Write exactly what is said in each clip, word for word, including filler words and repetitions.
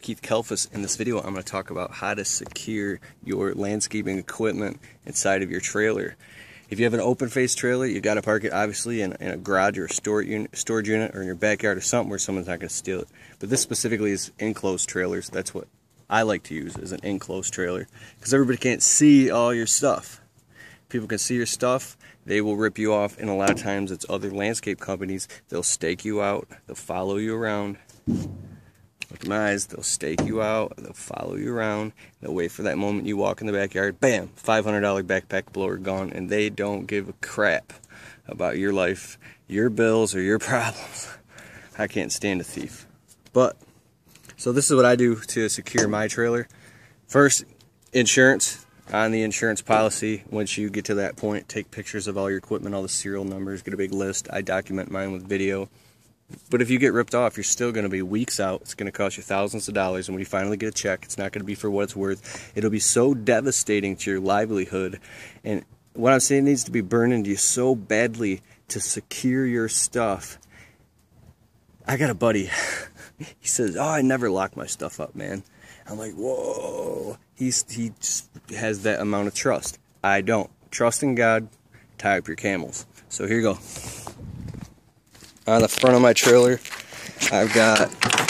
Keith Kalfas. In this video, I'm going to talk about how to secure your landscaping equipment inside of your trailer. If you have an open-faced trailer, you got to park it obviously in, in a garage or a storage unit, storage unit, or in your backyard or something where someone's not going to steal it. But this specifically is enclosed trailers. That's what I like to use, as an enclosed trailer, because everybody can't see all your stuff. People can see your stuff, they will rip you off, and a lot of times it's other landscape companies. They'll stake you out, they'll follow you around. Look at my eyes, they'll stake you out, they'll follow you around, they'll wait for that moment you walk in the backyard, bam, five hundred dollar backpack blower gone, and they don't give a crap about your life, your bills, or your problems. I can't stand a thief. But, so this is what I do to secure my trailer. First, insurance. On the insurance policy, once you get to that point, take pictures of all your equipment, all the serial numbers, get a big list. I document mine with video. But if you get ripped off, you're still going to be weeks out. It's going to cost you thousands of dollars, and when you finally get a check, it's not going to be for what it's worth. It'll be so devastating to your livelihood, and what I'm saying needs to be burned into you so badly to secure your stuff. I got a buddy. He says, "Oh, I never lock my stuff up, man." I'm like, whoa. He's he just has that amount of trust. I don't. Trust in God. Tie up your camels. So here you go. On the front of my trailer, I've got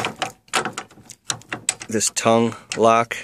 this tongue lock,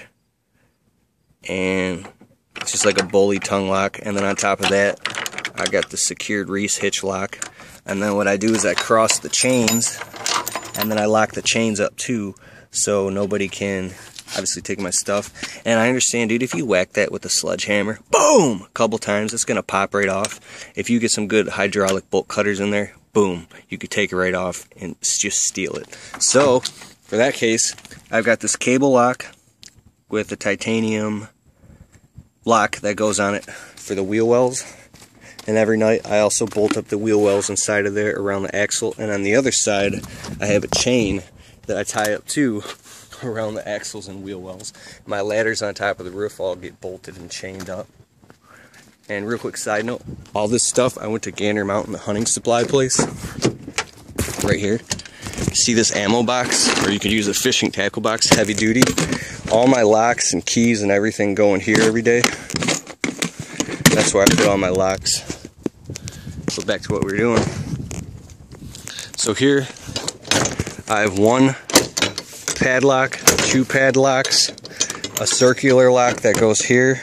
and it's just like a bully tongue lock, and then on top of that I got the secured Reese hitch lock, and then what I do is I cross the chains, and then I lock the chains up too, so nobody can obviously take my stuff. And I understand, dude, if you whack that with a sledgehammer, boom, a couple times, it's gonna pop right off. If you get some good hydraulic bolt cutters in there, boom, you could take it right off and just steal it. So for that case, I've got this cable lock with a titanium lock that goes on it for the wheel wells, and every night I also bolt up the wheel wells inside of there around the axle, and on the other side I have a chain that I tie up too around the axles and wheel wells. My ladders on top of the roof all get bolted and chained up. And real quick side note, all this stuff, I went to Gander Mountain, the hunting supply place, right here. See this ammo box, or you could use a fishing tackle box, heavy duty. All my locks and keys and everything go in here every day. That's where I put all my locks. So back to what we were doing. So here, I have one padlock, two padlocks, a circular lock that goes here,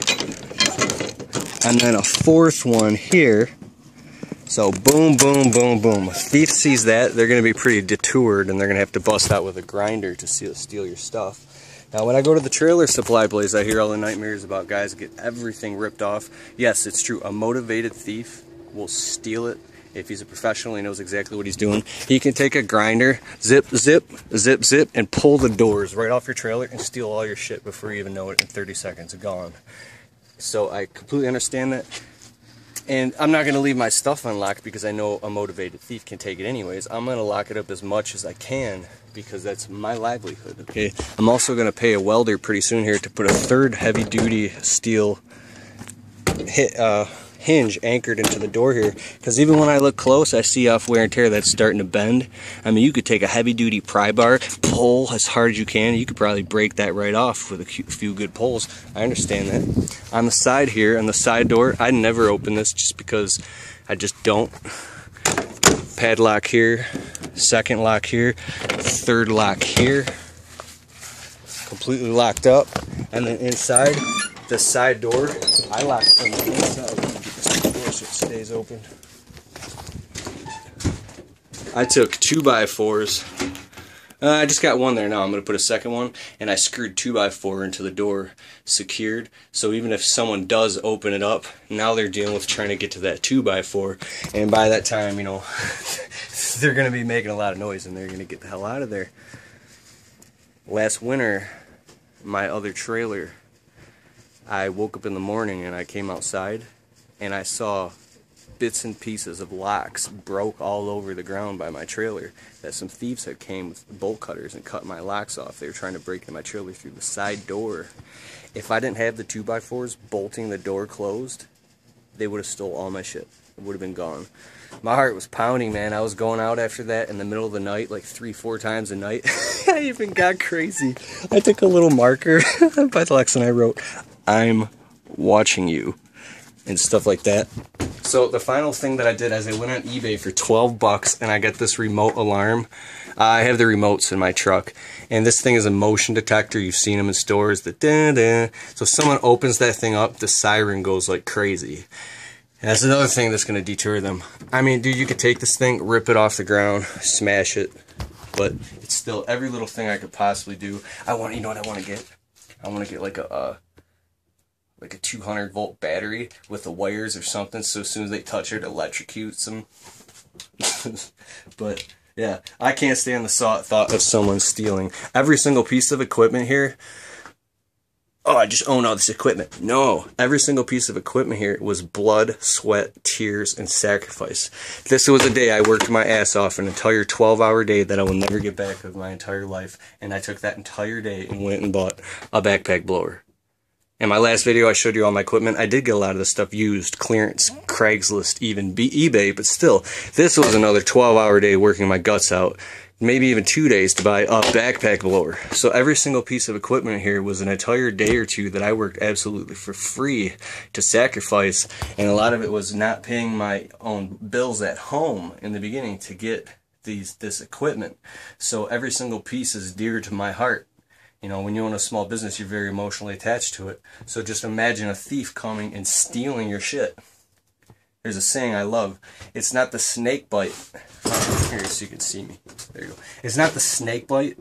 and then a fourth one here. So boom, boom, boom, boom. If a thief sees that, they're going to be pretty detoured, and they're going to have to bust out with a grinder to steal, steal your stuff. Now when I go to the trailer supply place, I hear all the nightmares about guys get everything ripped off. Yes, it's true. A motivated thief will steal it. If he's a professional, he knows exactly what he's doing. He can take a grinder, zip, zip, zip, zip, and pull the doors right off your trailer and steal all your shit before you even know it. In thirty seconds, gone. So I completely understand that. And I'm not going to leave my stuff unlocked because I know a motivated thief can take it anyways. I'm going to lock it up as much as I can because that's my livelihood. Okay. I'm also going to pay a welder pretty soon here to put a third heavy-duty steel hit, uh, hinge anchored into the door here, because even when I look close, I see off wear and tear that's starting to bend. I mean, you could take a heavy-duty pry bar, pull as hard as you can, you could probably break that right off with a few good pulls. I understand that. On the side here, on the side door, I never open this just because I just don't. Padlock here, second lock here, third lock here, completely locked up. And then inside, the side door, I lock from the inside. So it stays open. I took two by fours. Uh, I just got one there now. I'm going to put a second one, and I screwed two by four into the door, secured. So even if someone does open it up, now they're dealing with trying to get to that two by four, and by that time, you know, they're going to be making a lot of noise, and they're going to get the hell out of there. Last winter, my other trailer, I woke up in the morning and I came outside, and I saw bits and pieces of locks broke all over the ground by my trailer, that some thieves had came with bolt cutters and cut my locks off. They were trying to break into my trailer through the side door. If I didn't have the two by fours bolting the door closed, they would have stole all my shit. it would have been gone. My heart was pounding, man. I was going out after that in the middle of the night, like three, four times a night. I even got crazy. I took a little marker by Lex and I wrote, "I'm watching you," and stuff like that. So the final thing that I did is I went on eBay for twelve bucks and I got this remote alarm. Uh, I have the remotes in my truck, and this thing is a motion detector. You've seen them in stores. The da da. So if someone opens that thing up, the siren goes like crazy. And that's another thing that's going to deter them. I mean, dude, you could take this thing, rip it off the ground, smash it, but it's still every little thing I could possibly do. I want, you know what I want to get? I want to get like a uh, like a two hundred volt battery with the wires or something, so as soon as they touch it, it electrocutes them. But yeah, I can't stand the thought of someone stealing every single piece of equipment here. Oh, I just own all this equipment. No, every single piece of equipment here was blood, sweat, tears, and sacrifice. This was a day I worked my ass off, an entire twelve hour day that I will never get back of my entire life. And I took that entire day and went and bought a backpack blower. In my last video, I showed you all my equipment. I did get a lot of this stuff used, clearance, Craigslist, even eBay, but still, this was another twelve hour day working my guts out. Maybe even two days to buy a backpack blower. So every single piece of equipment here was an entire day or two that I worked absolutely for free to sacrifice, and a lot of it was not paying my own bills at home in the beginning to get these this equipment. So every single piece is dear to my heart. You know, when you own a small business, you're very emotionally attached to it. So just imagine a thief coming and stealing your shit. There's a saying I love. It's not the snake bite. Oh, here, so you can see me. There you go. It's not the snake bite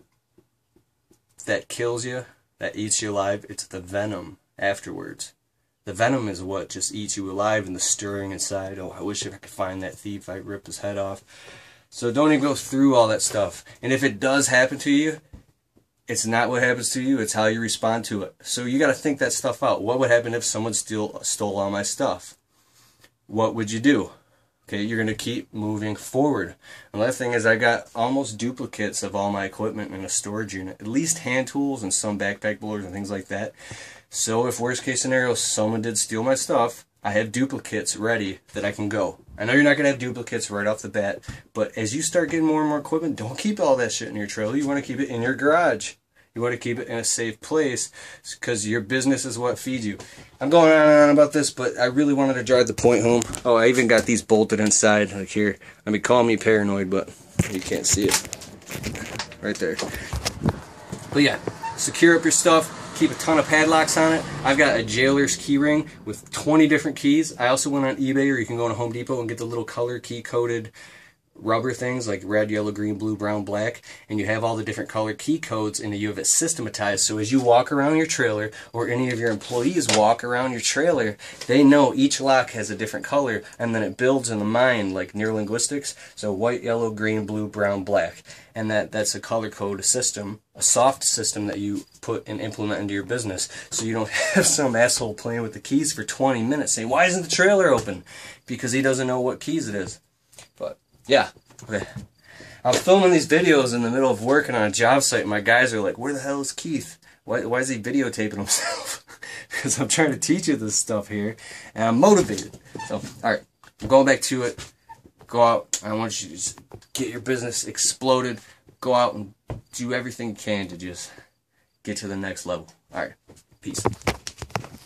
that kills you, that eats you alive. It's the venom afterwards. The venom is what just eats you alive, and the stirring inside. Oh, I wish if I could find that thief, I'd rip his head off. So don't even go through all that stuff. And if it does happen to you, it's not what happens to you, it's how you respond to it. So you got to think that stuff out. What would happen if someone steal, stole all my stuff? What would you do? Okay, you're going to keep moving forward. Another thing is I got almost duplicates of all my equipment in a storage unit. At least hand tools and some backpack blowers and things like that. So if worst case scenario, someone did steal my stuff, I have duplicates ready that I can go. I know you're not going to have duplicates right off the bat, but as you start getting more and more equipment, don't keep all that shit in your trailer. You want to keep it in your garage. You want to keep it in a safe place because your business is what feeds you. I'm going on and on about this, but I really wanted to drive the point home. Oh, I even got these bolted inside, like here. I mean, call me paranoid, but you can't see it. Right there. But yeah, secure up your stuff. Keep a ton of padlocks on it. I've got a jailer's key ring with twenty different keys. I also went on eBay, or you can go to Home Depot and get the little color key coded rubber things like red, yellow, green, blue, brown, black, and you have all the different color key codes, and you have it systematized. So as you walk around your trailer, or any of your employees walk around your trailer, they know each lock has a different color, and then it builds in the mind like neurolinguistics. So white, yellow, green, blue, brown, black, and that that's a color code system, a soft system that you put and implement into your business, so you don't have some asshole playing with the keys for twenty minutes saying, "Why isn't the trailer open?" Because he doesn't know what keys it is. But yeah, okay. I'm filming these videos in the middle of working on a job site, and my guys are like, "Where the hell is Keith? Why, why is he videotaping himself?" Because I'm trying to teach you this stuff here, and I'm motivated. So, alright, I'm going back to it. Go out. I want you to just get your business exploded. Go out and do everything you can to just get to the next level. Alright, peace.